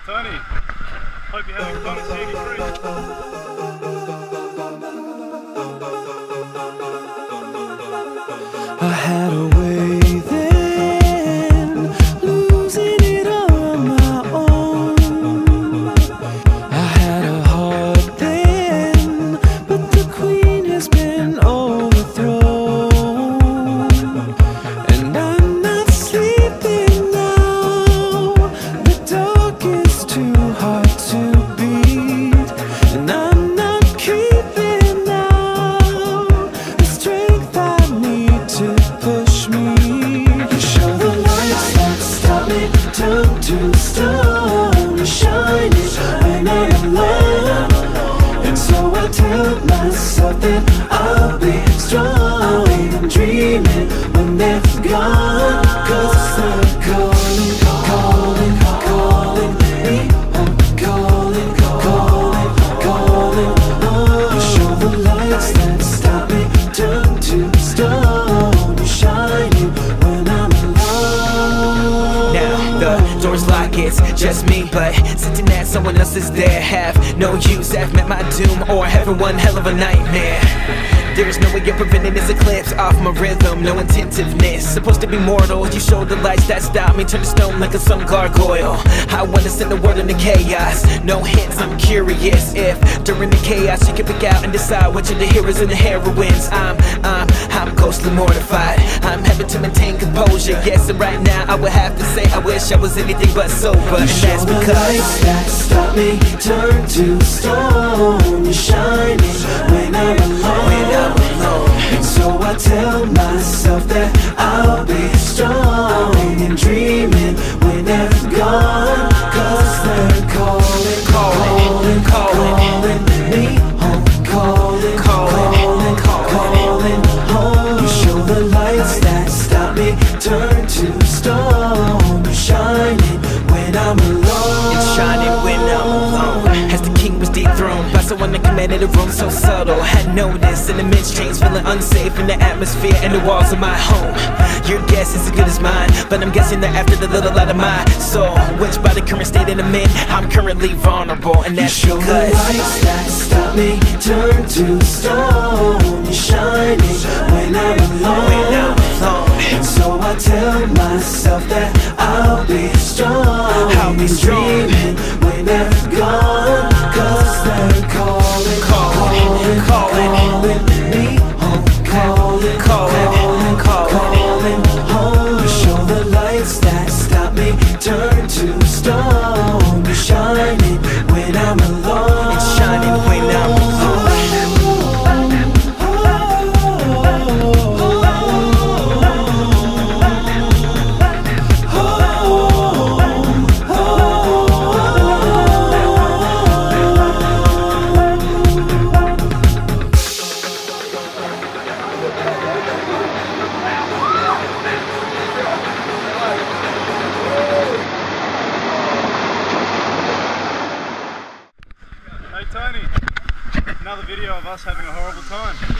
Tony, hope you're having fun at I had a way then, losing it all on my own. I had a heart then, but the queen has been overthrown. And I'm not sleeping now, the dark is too hard to beat. And I'm not keeping now the strength I need to push me. You show the lights that stop me, turn to stone. You shine it when I'm alone. And so I tell myself that I'll be strong and dreaming when they're gone. 'Cause they're calling, calling, calling me home, calling, calling, calling. Oh, you show the lights that stop me, turn to stone. You shine it when I'm alone. Now the door's locked, it's just me, but sitting at someone else's there have no use. I've met my doom or having one hell of a nightmare. There's no way you're preventing this eclipse off my rhythm, no attentiveness. Supposed to be mortal, you show the lights that stop me, turn to stone like a some gargoyle. I wanna send the word in the chaos, no hints, I'm curious if during the chaos you can pick out and decide which of the heroes and the heroines. I'm ghostly mortified, I'm having to maintain composure. Yes, and right now I would have to say I wish I was anything but sober. And that's because the lights that stop me, turn to stone. You shine it when I'm alone. And so I tell myself that I'll be strong and dreaming when they're gone. 'Cause they're calling, calling, calling me home, calling, calling, calling home. You show the lights that stop me, turn to stone. You shine it when I'm alone. it's shining when I'm alone. As the king was dethroned by someone that commanded a room so subtle, had noticed an immense change, feeling unsafe in the atmosphere and the walls of my home. Your guess is as good as mine, but I'm guessing that after the little light of my soul, which by the current state that I'm in, I'm currently vulnerable, and that's because the lights that stop me, turn to stone. You shine it when I'm alone. And so I tell myself that I'll be strong. I'll be strong. Dreaming when they're gone. 'Cause they're calling, calling, calling me home, calling, calling, calling home. You show the lights that stop me, turn to stone. You shine it when I'm alone. It's shining when I'm alone. Hey Tony, another video of us having a horrible time.